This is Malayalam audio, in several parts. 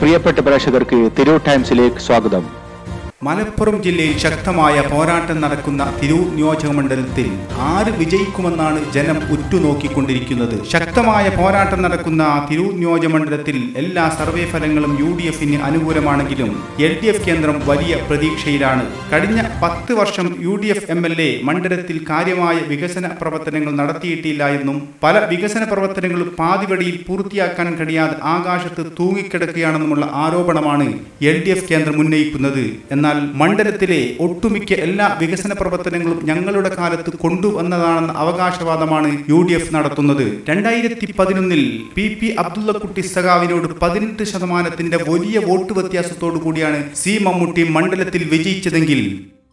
പ്രിയപ്പെട്ട പ്രേക്ഷകർക്ക് തിരൂർ ടൈംസിലേക്ക് സ്വാഗതം. മലപ്പുറം ജില്ലയിൽ ശക്തമായ പോരാട്ടം നടക്കുന്ന തിരൂർ നിയോജക മണ്ഡലത്തിൽ ആര് വിജയിക്കുമെന്നാണ് ജനം ഉറ്റുനോക്കിക്കൊണ്ടിരിക്കുന്നത്. ശക്തമായ പോരാട്ടം നടക്കുന്ന തിരൂർ നിയോജക മണ്ഡലത്തിൽ എല്ലാ സർവേ ഫലങ്ങളും UDFന് അനുകൂലമാണെങ്കിലും LDF കേന്ദ്രം വലിയ പ്രതീക്ഷയിലാണ്. കഴിഞ്ഞ 10 വർഷം UDF MLA മണ്ഡലത്തിൽ കാര്യമായ വികസന പ്രവർത്തനങ്ങൾ നടത്തിയിട്ടില്ല എന്നും പല വികസന പ്രവർത്തനങ്ങളും പാതിവടിയിൽ പൂർത്തിയാക്കാൻ കഴിയാതെ ആകാശത്ത് തൂങ്ങിക്കിടക്കുകയാണെന്നുമുള്ള ആരോപണമാണ് LDF കേന്ദ്രം ഉന്നയിക്കുന്നത്. എന്നാൽ മണ്ഡലത്തിലെ ഒട്ടുമിക്ക എല്ലാ വികസന പ്രവർത്തനങ്ങളും ഞങ്ങളുടെ കാലത്ത് കൊണ്ടുവന്നതാണെന്ന അവകാശവാദമാണ് UDF നടത്തുന്നത്. 2011 PP അബ്ദുള്ളക്കുട്ടി സഖാവിനോട് 18% വലിയ വോട്ട് വ്യത്യാസത്തോടു കൂടിയാണ് C മമ്മൂട്ടി മണ്ഡലത്തിൽ വിജയിച്ചതെങ്കിൽ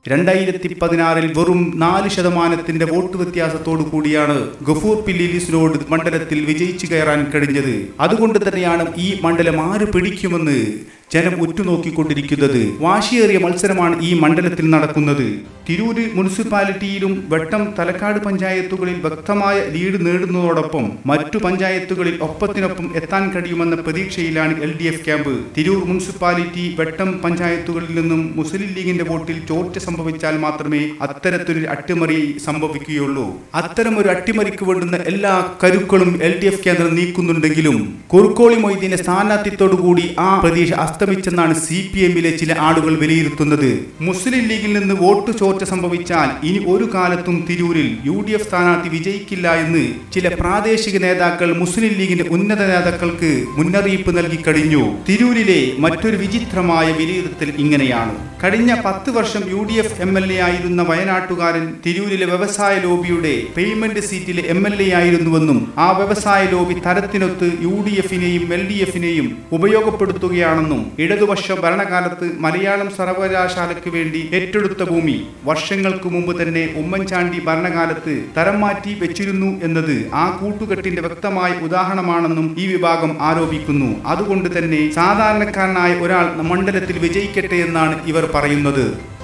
2016 വെറും 4% വോട്ട് വ്യത്യാസത്തോടു കൂടിയാണ് ഗഫൂർ പില്ലിലിസിനോട് മണ്ഡലത്തിൽ വിജയിച്ചു കയറാൻ കഴിഞ്ഞത്. അതുകൊണ്ട് തന്നെയാണ് ഈ മണ്ഡലം ആര് പിടിക്കുമെന്ന് ജനം ഉറ്റുനോക്കിക്കൊണ്ടിരിക്കുന്നത്. വാശിയേറിയ മത്സരമാണ് ഈ മണ്ഡലത്തിൽ നടക്കുന്നത്. തിരൂര് മുനിസിപ്പാലിറ്റിയിലും വെട്ടം തലക്കാട് പഞ്ചായത്തുകളിൽ വ്യക്തമായ ലീഡ് നേടുന്നതോടൊപ്പം മറ്റു പഞ്ചായത്തുകളിൽ ഒപ്പത്തിനൊപ്പം എത്താൻ കഴിയുമെന്ന പ്രതീക്ഷയിലാണ് LDF ക്യാമ്പ്. തിരൂർ മുനിസിപ്പാലിറ്റി വെട്ടം പഞ്ചായത്തുകളിൽ നിന്നും മുസ്ലിം ലീഗിന്റെ വോട്ടിൽ ചോർച്ച സംഭവിച്ചാൽ മാത്രമേ അത്തരത്തിലൊരു അട്ടിമറി സംഭവിക്കുകയുള്ളൂ. അത്തരമൊരു അട്ടിമറിക്ക് വേണ്ടുന്ന എല്ലാ കരുക്കളും LDF കേന്ദ്രം നീക്കുന്നുണ്ടെങ്കിലും കുറുക്കോളി മൊയ്തീന്റെ സ്ഥാനാർത്ഥിത്തോടുകൂടി ആ പ്രതീക്ഷ അസ്തമിച്ചെന്നാണ് CPMലെ ചില ആളുകൾ വിലയിരുത്തുന്നത്. മുസ്ലിം ലീഗിൽ നിന്ന് വോട്ട് ചോർച്ച സംഭവിച്ചാൽ ഇനി ഒരു കാലത്തും തിരൂരിൽ UDF സ്ഥാനാർത്ഥി വിജയിക്കില്ല എന്ന് ചില പ്രാദേശിക നേതാക്കൾ മുസ്ലിം ലീഗിന്റെ ഉന്നത നേതാക്കൾക്ക് മുന്നറിയിപ്പ് നൽകി കഴിഞ്ഞു. തിരൂരിലെ മറ്റൊരു വിചിത്രമായ വിലയിരുത്തൽ ഇങ്ങനെയാണ്. കഴിഞ്ഞ 10 വർഷം UDF MLA ആയിരുന്ന വയനാട്ടുകാരൻ തിരൂരിലെ വ്യവസായ ലോബിയുടെ പേയ്മെന്റ് സീറ്റിലെ MLA ആയിരുന്നുവെന്നും ആ വ്യവസായ ലോബി തരത്തിനൊത്ത് UDFനെയും LDFനെയും ഉപയോഗപ്പെടുത്തുകയാണെന്നും ഇടതുപക്ഷ ഭരണകാലത്ത് മലയാളം സർവകലാശാലയ്ക്ക് വേണ്ടി ഏറ്റെടുത്ത ഭൂമി വർഷങ്ങൾക്ക് മുമ്പ് തന്നെ ഉമ്മൻചാണ്ടി ഭരണകാലത്ത് തരം മാറ്റി വെച്ചിരുന്നു എന്നത് ആ കൂട്ടുകെട്ടിന്റെ വ്യക്തമായ ഉദാഹരണമാണെന്നും ഈ വിഭാഗം ആരോപിക്കുന്നു. അതുകൊണ്ട് തന്നെ സാധാരണക്കാരനായ ഒരാൾ മണ്ഡലത്തിൽ വിജയിക്കട്ടെ എന്നാണ് ഇവർ പറയുന്നത്.